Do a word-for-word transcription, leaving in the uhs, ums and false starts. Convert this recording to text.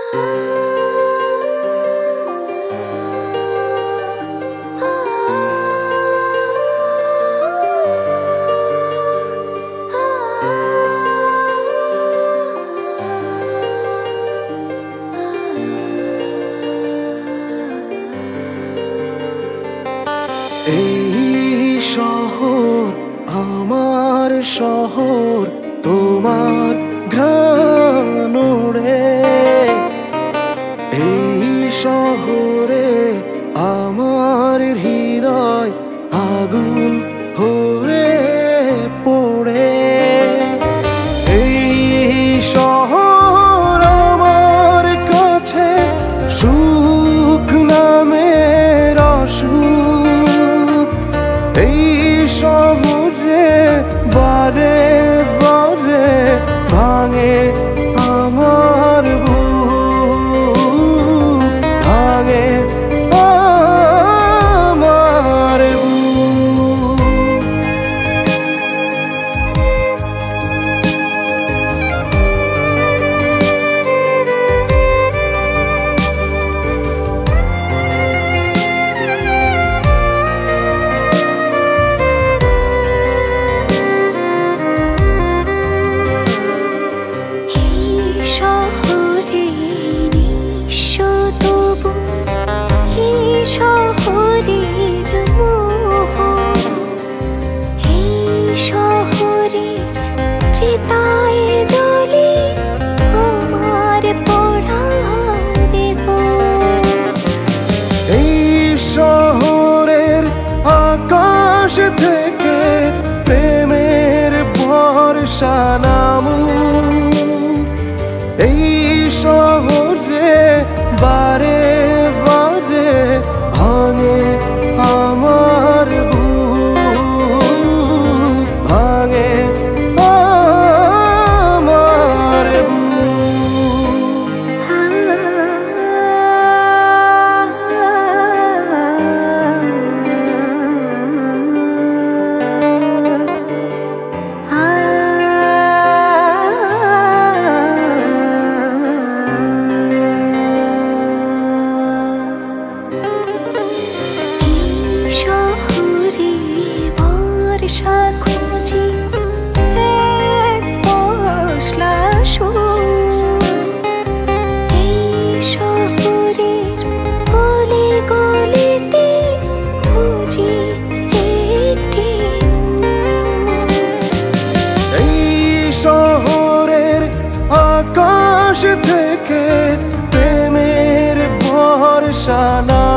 এই শহর আমার শহর, তোমার ঘ্রাণ ওড়ে। এই শহরে আমার হৃদয় আগুন হয়ে পড়ে। এই শহর আমার কাছে সুখ নামের অসুখ। এই শহরে বারে বারে ভাঙে আমার বুক, ভাঙে আমার বুক। শহরের আকাশ থেকে প্রেমের বর্ষা নামুক। এই শহরে বারে বারে ভাঙে আমার বুক, ভাঙে আমার শহরের আকাশ থেকে প্রেমের বর্ষা না